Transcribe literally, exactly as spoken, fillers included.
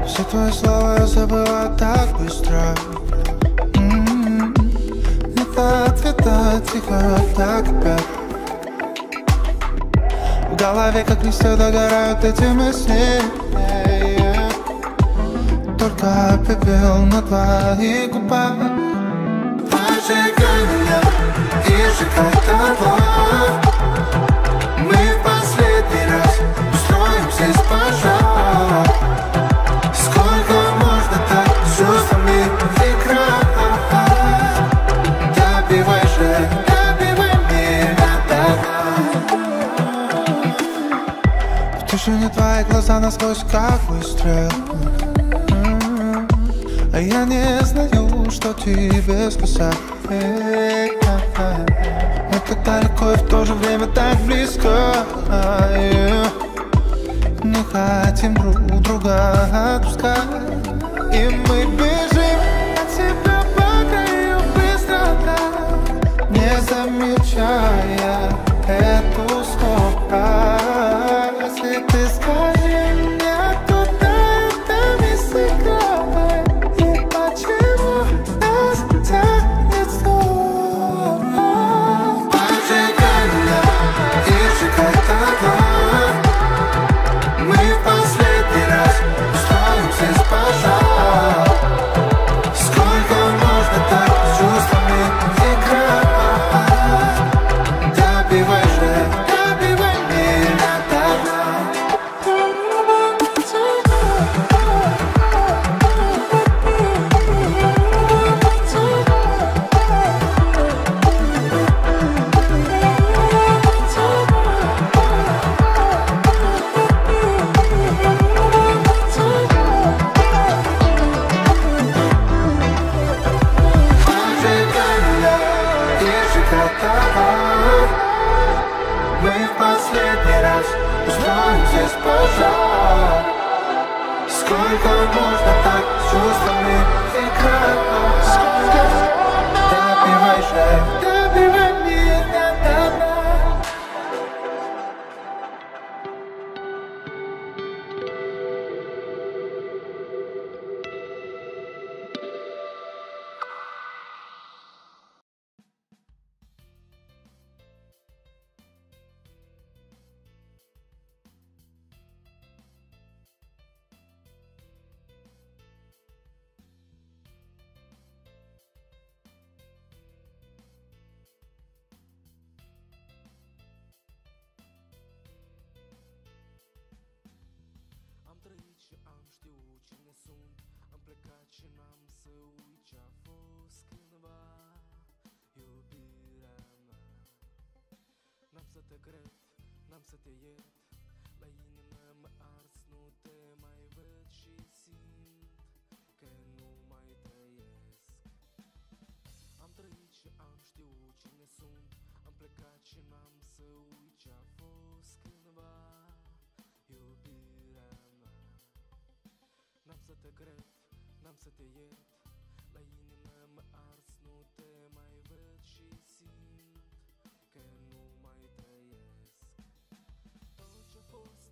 Все твои слова я забыла так быстро. М-м-м. Это ответа тихо так опять. В голове как листья догорают эти мысли. Только пепел на твоих губах. Пожигай меня и сжигай дотла. Мы в последний раз устроим здесь пожар. Сколько можно так с чувствами играть? Добивай же, добивай меня до дна. В тишине твои глаза насквозь как выстрел. А я не знаю, что тебе сказать. Мы так далеко и в то же время так близко. Не хотим друг друга отпускать. И мы бежим от себя по краю быстрота, не замечая эту скорость. Если ты скажи мне, куда это место край, и почему нас тянет снова. Поджигай меня и сжигай дотла. Мы в последний раз устроим здесь пожар. Сколько можно так с чувствами играть? Добивай же, добивай меня до дна. Мы в последний раз устроим здесь пожар. Сколько можно так с чувствами играть? Добивай же, добивай меня до дна. Am trăit și am știut cine sunt. Am plecat și n-am să uit ce-a fost cândva iubirea mea. N-am să te cred, n-am să te iert. La inimă mă ars, nu te mai văd și simt că nu mai trăiesc. Am trăit și am știut cine sunt. Am plecat și n-am să uit ce-a fost cândva iubirea mea. N-am să te cred, n-am să te iert. La inimă mă ars, nu te mai văd și simt că nu mai trăiesc. Tot ce-a fost